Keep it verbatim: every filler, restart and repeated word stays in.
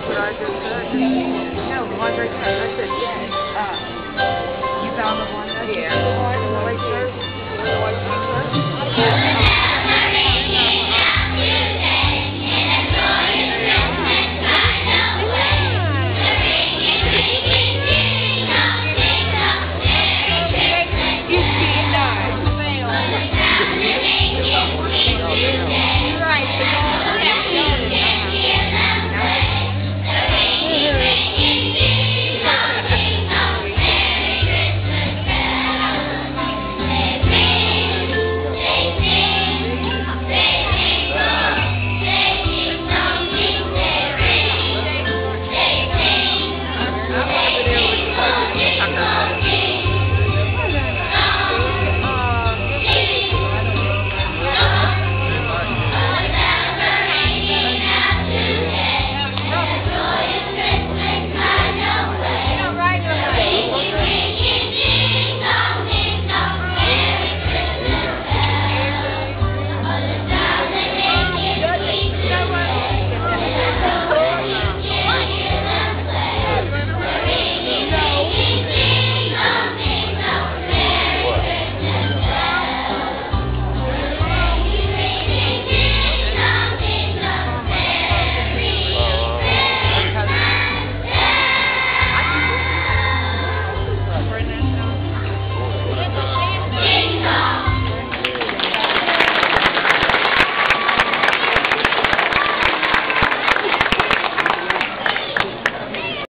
what I just said. No, the ones I said. I said, yeah. Uh, you found the one that Yeah. the one in the white shirt?